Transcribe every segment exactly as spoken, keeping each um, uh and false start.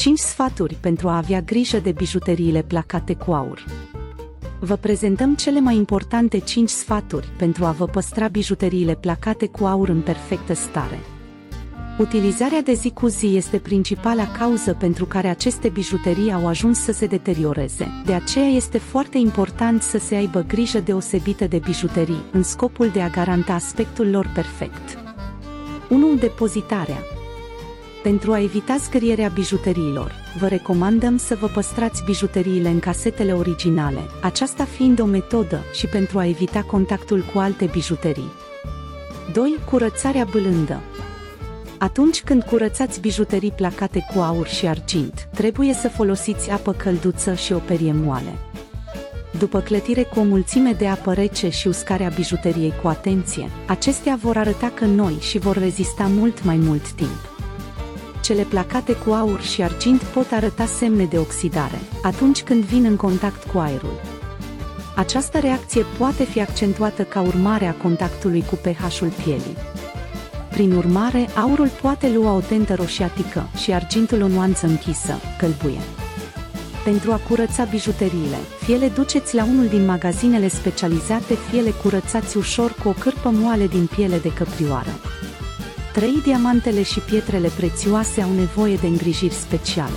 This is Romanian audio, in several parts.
cinci sfaturi pentru a avea grijă de bijuteriile placate cu aur. Vă prezentăm cele mai importante cinci sfaturi pentru a vă păstra bijuteriile placate cu aur în perfectă stare. Utilizarea de zi cu zi este principala cauză pentru care aceste bijuterii au ajuns să se deterioreze. De aceea este foarte important să se aibă grijă deosebită de bijuterii, în scopul de a garanta aspectul lor perfect. unu. Depozitarea. Pentru a evita zgârierea bijuteriilor, vă recomandăm să vă păstrați bijuteriile în casetele originale, aceasta fiind o metodă și pentru a evita contactul cu alte bijuterii. doi. Curățarea blândă. Atunci când curățați bijuterii placate cu aur și argint, trebuie să folosiți apă călduță și o perie moale. După clătire cu o mulțime de apă rece și uscarea bijuteriei cu atenție, acestea vor arăta că noi și vor rezista mult mai mult timp. Cele placate cu aur și argint pot arăta semne de oxidare atunci când vin în contact cu aerul. Această reacție poate fi accentuată ca urmare a contactului cu pH-ul pielii. Prin urmare, aurul poate lua o tentă roșiatică și argintul o nuanță închisă, călbuie. Pentru a curăța bijuteriile, fie le duceți la unul din magazinele specializate, fie le curățați ușor cu o cârpă moale din piele de căprioară. trei. Diamantele și pietrele prețioase au nevoie de îngrijiri speciale.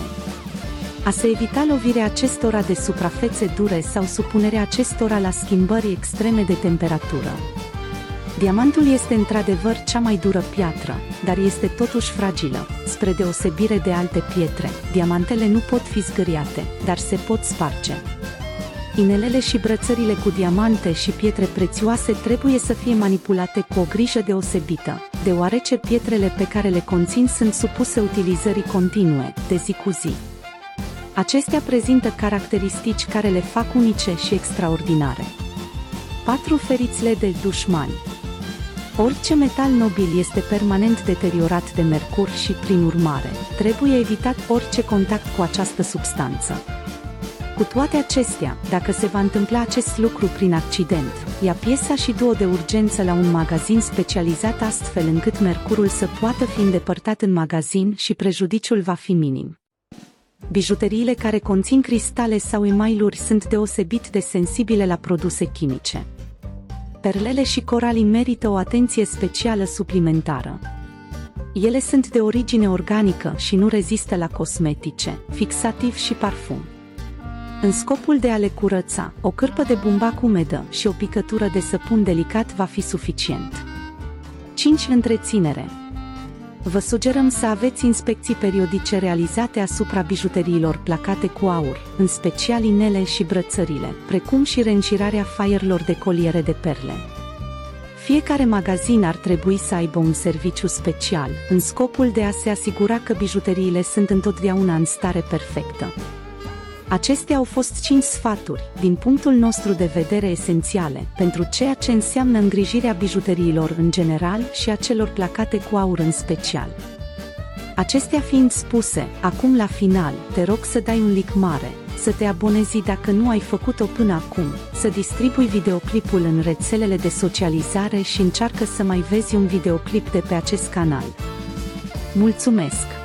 A se evita lovirea acestora de suprafețe dure sau supunerea acestora la schimbări extreme de temperatură. Diamantul este într-adevăr cea mai dură piatră, dar este totuși fragilă. Spre deosebire de alte pietre, diamantele nu pot fi zgâriate, dar se pot sparge. Inelele și brățările cu diamante și pietre prețioase trebuie să fie manipulate cu o grijă deosebită, deoarece pietrele pe care le conțin sunt supuse utilizării continue, de zi cu zi. Acestea prezintă caracteristici care le fac unice și extraordinare. patru. Ferițele de dușmani. Orice metal nobil este permanent deteriorat de mercur și, prin urmare, trebuie evitat orice contact cu această substanță. Cu toate acestea, dacă se va întâmpla acest lucru prin accident, ia piesa și du-o de urgență la un magazin specializat astfel încât mercurul să poată fi îndepărtat în magazin și prejudiciul va fi minim. Bijuteriile care conțin cristale sau emailuri sunt deosebit de sensibile la produse chimice. Perlele și coralii merită o atenție specială suplimentară. Ele sunt de origine organică și nu rezistă la cosmetice, fixativ și parfum. În scopul de a le curăța, o cârpă de bumbac umedă și o picătură de săpun delicat va fi suficient. cinci. Întreținere. Vă sugerăm să aveți inspecții periodice realizate asupra bijuteriilor placate cu aur, în special inele și brățările, precum și reîncirarea faierilor de coliere de perle. Fiecare magazin ar trebui să aibă un serviciu special, în scopul de a se asigura că bijuteriile sunt întotdeauna în stare perfectă. Acestea au fost cinci sfaturi, din punctul nostru de vedere esențiale, pentru ceea ce înseamnă îngrijirea bijuteriilor în general și a celor placate cu aur în special. Acestea fiind spuse, acum la final, te rog să dai un like mare, să te abonezi dacă nu ai făcut-o până acum, să distribui videoclipul în rețelele de socializare și încearcă să mai vezi un videoclip de pe acest canal. Mulțumesc!